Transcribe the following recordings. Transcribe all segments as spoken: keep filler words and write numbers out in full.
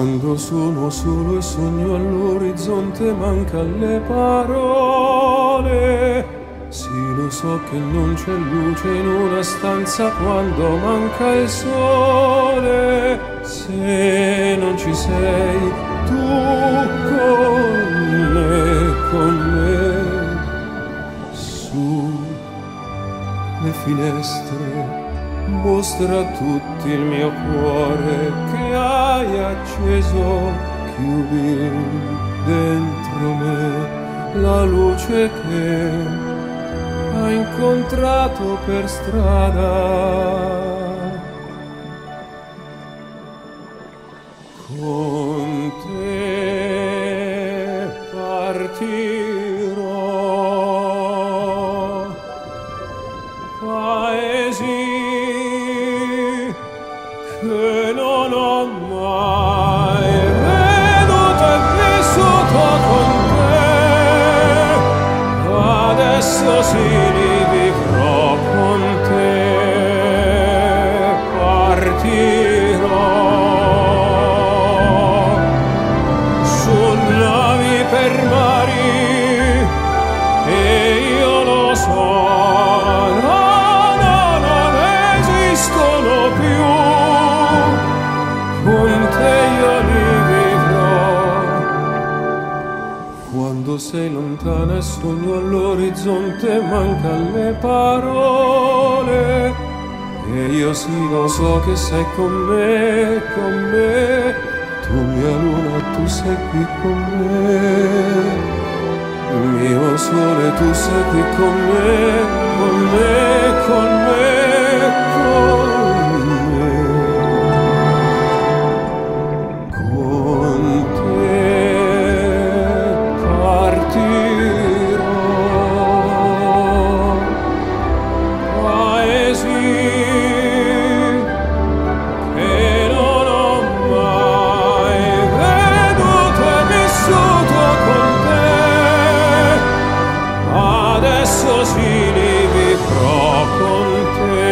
Quando sono solo e sogno all'orizzonte mancan le parole. Sì, lo so che non c'è luce in una stanza quando manca il sole. Se non ci sei tu con me, con me, su le finestre mostra a tutti il mio cuore che hai acceso, chiudi dentro me la luce che hai incontrato per strada. Con te partirò, paesi che non ho mai veduto e vissuto con te, adesso sì li vivrò con te. Partirò su navi per mari e io lo so, no, no, non esistono più. Con te io li vivrò. Quando sei lontana e sogno all'orizzonte mancan le parole. E io sì lo so che sei con me, con me. Tu mia luna, tu sei qui con me. Mio sole, tu sei qui con me, con me, con me, con me. Con te partirò, paesi che non ho mai veduto e vissuto con te, adesso sì li vivrò con te.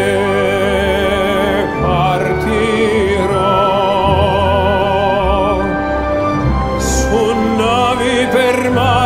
Partirò su navi per mare